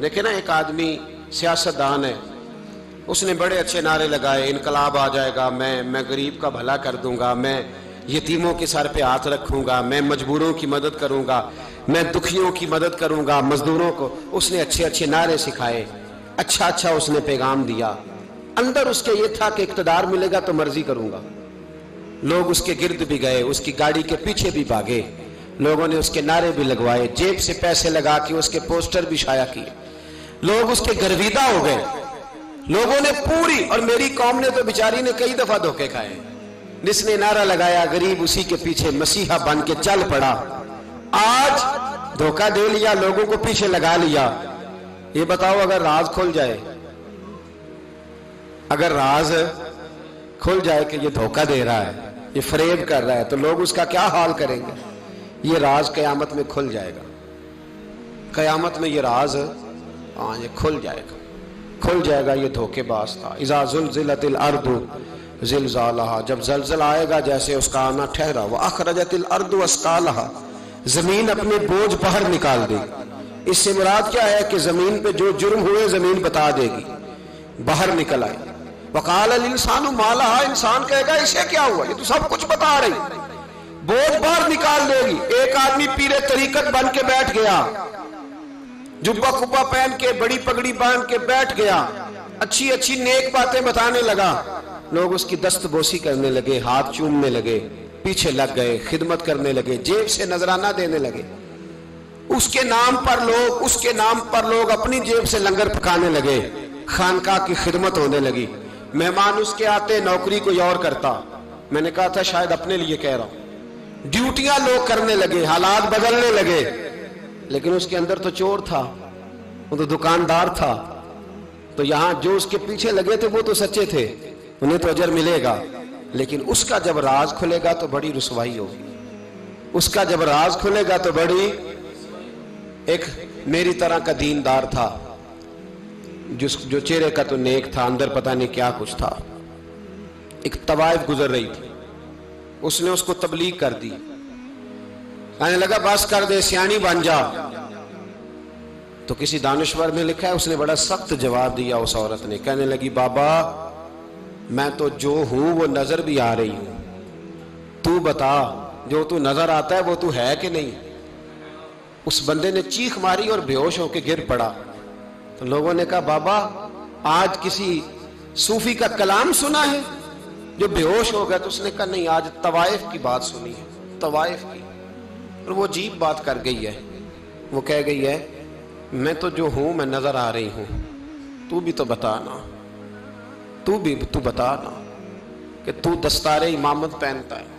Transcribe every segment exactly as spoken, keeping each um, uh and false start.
دیکھیں نا ایک آدمی سیاستدان ہے، اس نے بڑے اچھے نعرے لگائے، انقلاب آ جائے گا، میں میں غریب کا بھلا کر دوں گا، میں یتیموں کے سر پہ ہاتھ رکھوں گا، میں مجبوروں کی مدد کروں گا، میں دکھیوں کی مدد کروں گا، مزدوروں کو. اس نے اچھے اچھے نعرے سکھائے، اچھا اچھا اس نے پیغام دیا. اندر اس کے یہ تھا کہ اقتدار ملے گا تو مرضی کروں گا. لوگ اس کے گرد بھی گئے، اس کی گاڑی کے پیچھے بھی بھاگے، لوگوں نے اس کے نعرے بھی لگوائے، جیب سے پیسے لگا کے اس کے پوسٹر بھی شائع کیے. لوگ اس کے گرویدہ ہو گئے. لوگوں نے پوری، اور میری قوم نے تو بیچاری نے کئی دفعہ دھوکے کھائے. جس نے نعرہ لگایا غریب اسی کے پیچھے مسیحا بن کے چل پڑا. آج دھوکہ دے لیا، لوگوں کو پیچھے لگا لیا. یہ بتاؤ اگر راز کھل جائے، اگر راز کھل جائے کہ یہ دھوکہ دے رہا ہے، یہ فریب کر رہا ہے، تو لوگ اس کا کیا حال کریں گے؟ یہ راز قیامت میں کھل جائے گا. قیامت میں یہ راز ہاں یہ کھل جائے گا، کھل جائے گا. یہ دھوکے باز تھا. اذا زلزلت الارض زلزالہا، جب زلزلہ آئے گا جیسے اس کا آنا ٹھہرا. واخرجت الارض اثقالہا، زمین اپنے بوجھ باہر نکال دے. اس سے مراد کیا ہے کہ زمین پہ جو جرم ہوئے زمین بتا دے گی، باہر نکل آئے. وقال الانسان ما لہا، انسان کہے گا اسے کیا ہوا، یہ تو سب کچھ بتا رہی. بوجھ باہر نکال دے گی. ایک آدمی پیر طریقت بن کے بیٹھ گیا، جبہ کبہ پہن کے بڑی پگڑی باندھ کے بیٹھ گیا، اچھی اچھی نیک باتیں بتانے لگا. لوگ اس کی دست بوسی کرنے لگے، ہاتھ چومنے لگے، پیچھے لگ گئے، خدمت کرنے لگے، جیب سے نذرانہ دینے لگے. اس کے نام پر لوگ اس کے نام پر لوگ اپنی جیب سے لنگر پکانے لگے. خانقاہ کی خدمت ہونے لگی. مہمان اس کے آتے، نوکری کوئی اور کرتا. میں نے کہا تھا شاید اپنے لیے کہہ رہا ہوں. ڈیوٹیاں لوگ کرنے لگے، حالات بدلنے لگے. لیکن اس کے اندر تو چور تھا، وہ تو دکاندار تھا. تو یہاں جو اس کے پیچھے لگے تھے وہ تو سچے تھے، انہیں تو اجر ملے گا. لیکن اس کا جب راز کھلے گا تو بڑی رسوائی ہوگی. اس کا جب راز کھلے گا تو بڑی. ایک میری طرح کا دیندار تھا، جس جو چہرے کا تو نیک تھا، اندر پتہ نہیں کیا کچھ تھا. ایک طوائف گزر رہی تھی، اس نے اس کو تبلیغ کر دی. کہنے لگا بس کر دے، سیانی بن جا. تو کسی دانشور میں لکھا ہے اس نے بڑا سخت جواب دیا. اس عورت نے کہنے لگی بابا میں تو جو ہوں وہ نظر بھی آ رہی ہوں، تو بتا جو تو نظر آتا ہے وہ تو ہے کہ نہیں. اس بندے نے چیخ ماری اور بے ہوش ہو کے گر پڑا. تو لوگوں نے کہا بابا آج کسی صوفی کا کلام سنا ہے جو بے ہوش ہو گیا. تو اس نے کہا نہیں، آج طوائف کی بات سنی ہے، طوائف کی. اور وہ عجیب بات کر گئی ہے. وہ کہہ گئی ہے میں تو جو ہوں میں نظر آ رہی ہوں، تو بھی تو بتانا، تو بھی تو بتانا کہ تو دستار امامت پہنتا ہے.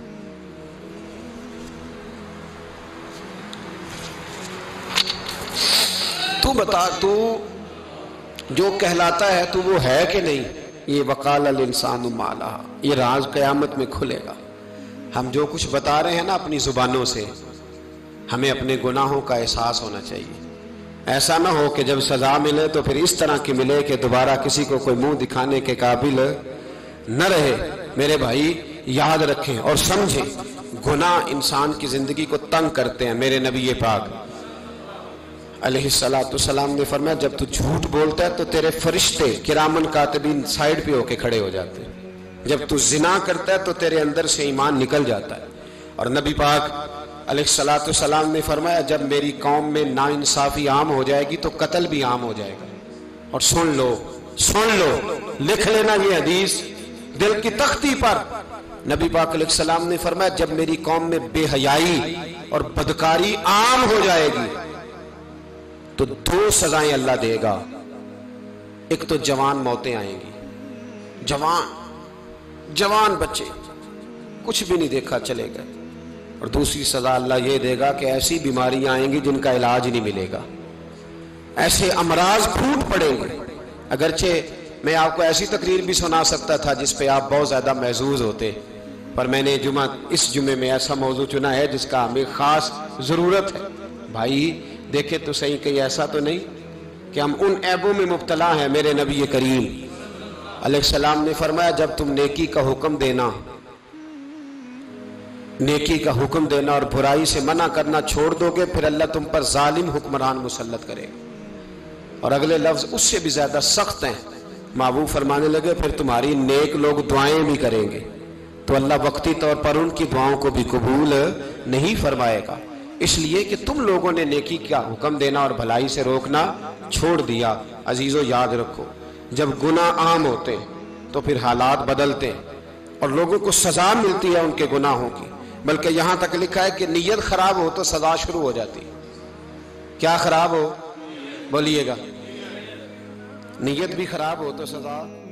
تو بتا تو جو کہلاتا ہے تو وہ ہے کہ نہیں. یہ وقال الانسان ما لہا، یہ راز قیامت میں کھلے گا. ہم جو کچھ بتا رہے ہیں نا اپنی زبانوں سے، ہمیں اپنے گناہوں کا احساس ہونا چاہیے. ایسا نہ ہو کہ جب سزا ملے تو پھر اس طرح کی ملے کہ دوبارہ کسی کو کوئی منہ دکھانے کے قابل نہ رہے. میرے بھائی یاد رکھیں اور سمجھیں، گناہ انسان کی زندگی کو تنگ کرتے ہیں. میرے نبی پاک علیہ الصلوۃ والسلام نے فرمایا جب تو جھوٹ بولتا ہے تو تیرے فرشتے کرامن کاتبین سائڈ پہ ہو کے کھڑے ہو جاتے ہیں. جب تو زنا کرتا ہے تو تیرے اندر سے ایمان نکل جاتا ہے. اور نبی پاک علیہ الصلوۃ والسلام نے فرمایا جب میری قوم میں ناانصافی عام ہو جائے گی تو قتل بھی عام ہو جائے گا. اور سن لو سن لو لکھ لینا یہ حدیث دل کی تختی پر. نبی پاک علیہ السلام نے فرمایا جب میری قوم میں بے حیائی اور بدکاری عام ہو جائے گی تو دو سزائیں اللہ دے گا. ایک تو جوان موتیں آئیں گی، جوان جوان بچے کچھ بھی نہیں دیکھا چلے گئے. اور دوسری سزا اللہ یہ دے گا کہ ایسی بیماریاں آئیں گی جن کا علاج نہیں ملے گا، ایسے امراض پھوٹ پڑیں گے. اگرچہ میں آپ کو ایسی تقریر بھی سنا سکتا تھا جس پہ آپ بہت زیادہ محظوظ ہوتے، پر میں نے جمعہ اس جمعے میں ایسا موضوع چنا ہے جس کا ہمیں خاص ضرورت ہے. بھائی دیکھے تو صحیح کہیں ایسا تو نہیں کہ ہم ان عیبوں میں مبتلا ہیں. میرے نبی کریم علیہ السلام نے فرمایا جب تم نیکی کا حکم دینا نیکی کا حکم دینا اور برائی سے منع کرنا چھوڑ دو گے پھر اللہ تم پر ظالم حکمران مسلط کرے گا. اور اگلے لفظ اس سے بھی زیادہ سخت ہیں. محبوب فرمانے لگے پھر تمہاری نیک لوگ دعائیں بھی کریں گے تو اللہ وقتی طور پر ان کی دعاؤں کو بھی قبول نہیں فرمائے گا، اس لیے کہ تم لوگوں نے نیکی کا حکم دینا اور بھلائی سے روکنا چھوڑ دیا. عزیزو یاد رکھو، جب گناہ عام ہوتے تو پھر حالات بدلتے اور لوگوں کو سزا ملتی ہے ان کے گناہوں کی، بلکہ یہاں تک لکھا ہے کہ نیت خراب ہو تو سزا شروع ہو جاتی. کیا خراب ہو؟ بولیے گا. نیت بھی خراب ہو تو سزا